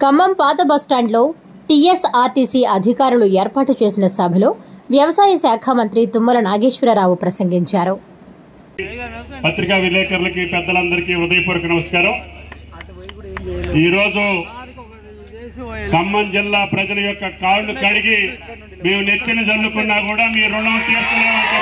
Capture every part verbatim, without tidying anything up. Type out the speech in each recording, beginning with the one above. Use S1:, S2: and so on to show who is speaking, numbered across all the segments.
S1: ఖమ్మం పాత బస్టాండ్లో టీఎస్ఆర్టీసీ అధికారులు ఏర్పాటు చేసిన సభలో వ్యవసాయ శాఖ మంత్రి తుమ్మల నాగేశ్వరరావు ప్రసంగించారు.
S2: పత్రికా విలేకరులకి పెద్దలందరికీ హృదయపూర్వక నమస్కారం. ఈరోజు ఖమ్మం జిల్లా ప్రజల యొక్క కాళ్ళు కడిగి మేము నెత్తిన జల్లుకున్నా కూడా మీ రుణం తీర్చలేమని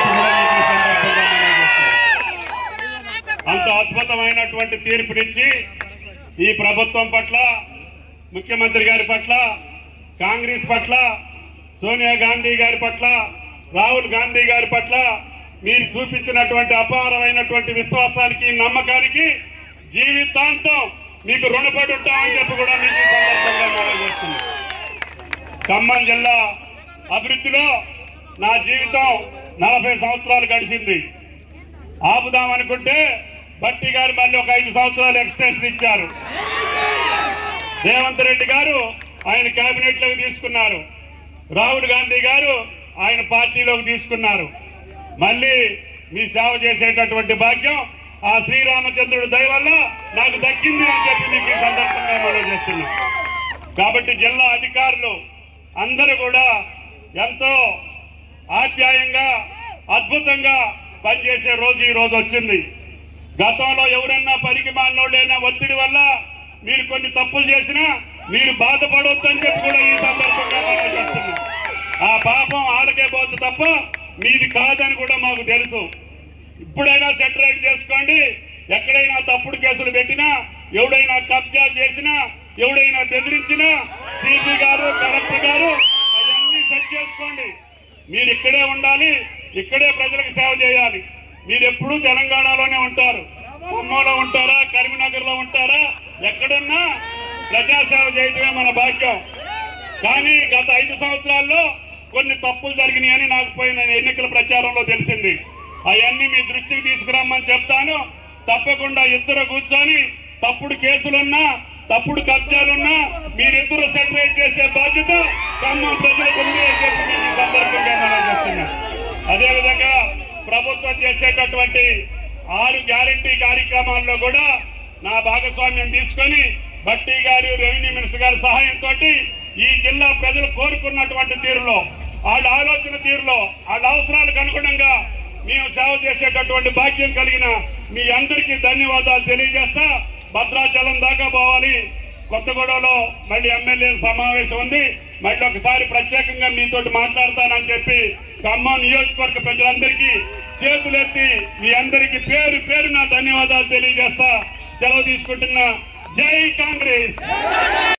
S2: అంత అద్భుతమైనటువంటి తీర్పునిచ్చి ఈ ప్రభుత్వం పట్ల, ముఖ్యమంత్రి గారి పట్ల, కాంగ్రెస్ పట్ల, సోనియా గాంధీ గారి పట్ల, రాహుల్ గాంధీ గారి పట్ల మీరు చూపించినటువంటి అపారమైనటువంటి విశ్వాసానికి, నమ్మకానికి జీవితాంతం మీకు రుణపడి ఉంటామని చెప్పి కూడా మీకు సందర్భంగా మనం చేస్తున్నాం. ఖమ్మం జిల్లా అభివృద్ధిలో నా జీవితం నలభై సంవత్సరాలు గడిచింది. ఆపుదామనుకుంటే భట్టి గారు మళ్ళీ ఒక ఐదు సంవత్సరాలు ఎక్స్టెన్షన్ ఇచ్చారు. రేవంత్ రెడ్డి గారు ఆయన కేబినెట్ లోకి తీసుకున్నారు. రాహుల్ గాంధీ గారు ఆయన పార్టీలోకి తీసుకున్నారు. మళ్ళీ మీ సేవ చేసేటటువంటి భాగ్యం ఆ శ్రీరామచంద్రుడి దయ వల్ల నాకు దక్కింది అని చెప్పి మీకు ఈ సందర్భంగా మనం చేస్తున్నాం. కాబట్టి జిల్లా అధికారులు అందరూ కూడా ఎంతో ఆప్యాయంగా, అద్భుతంగా పనిచేసే రోజు ఈ రోజు వచ్చింది. గతంలో ఎవరన్నా పనికి మాలినోడైనా ఒత్తిడి వల్ల మీరు కొన్ని తప్పులు చేసినా మీరు బాధపడొద్దని చెప్పి కూడా ఈ సందర్భంగా మనం చేస్తున్నాం. ఆ పాపం ఆడకే పోతుంది తప్ప మీది కాదని కూడా మాకు తెలుసు. ఇప్పుడైనా సెటరైట్ చేసుకోండి. ఎక్కడైనా తప్పుడు కేసులు పెట్టినా, ఎవడైనా కబ్జా చేసినా, ఎవడైనా బెదిరించినా సిపి గారు, కలెక్టర్ గారు అవన్నీ సెట్ చేసుకోండి. మీరు ఇక్కడే ఉండాలి, ఇక్కడే ప్రజలకు సేవ చేయాలి. మీరు ఎప్పుడూ తెలంగాణలోనే ఉంటారు. ఖమ్మంలో ఉంటారా, కరీంనగర్ లో ఉంటారా, ఎక్కడున్నా ప్రజాసేవ చేయటమే మన భాగ్యం. కానీ గత ఐదు సంవత్సరాల్లో కొన్ని తప్పులు జరిగినాయని నాకు పోయిన ఎన్నికల ప్రచారంలో తెలిసింది. అవన్నీ మీ దృష్టికి తీసుకురమ్మని చెప్తాను. తప్పకుండా ఇద్దరు కూర్చొని తప్పుడు కేసులున్నా, తప్పుడు కబ్జాలున్నా మీరిద్దరు సెటరేట్ చేసే బాధ్యత ఖమ్మం ప్రజలకు ఉంది అని చెప్పి ఈ సందర్భంగా మనం చెప్తున్నాం. అదేవిధంగా ప్రభుత్వం చేసేటటువంటి ఆరు గ్యారంటీ కార్యక్రమాల్లో కూడా నా భాగస్వామ్యం తీసుకొని భట్టి గారు, రెవెన్యూ మినిస్టర్ గారి సహాయంతో ఈ జిల్లా ప్రజలు కోరుకున్నటువంటి తీరులో, వాళ్ళ ఆలోచన తీరులో, వాళ్ళ అవసరాలకు అనుగుణంగా మేము సేవ చేసేటటువంటి భాగ్యం కలిగిన మీ అందరికీ ధన్యవాదాలు తెలియజేస్తా. భద్రాచలం దాకా పోవాలి. కొత్తగూడలో మళ్ళీ ఎమ్మెల్యేల సమావేశం ఉంది. మళ్ళీ ఒకసారి ప్రత్యేకంగా మీతో మాట్లాడతానని చెప్పి ఖమ్మం నియోజకవర్గ ప్రజలందరికీ చేతులెత్తి మీ అందరికీ పేరు పేరు నా ధన్యవాదాలు తెలియజేస్తా. సెలవు తీసుకుంటున్నా. జై కాంగ్రెస్.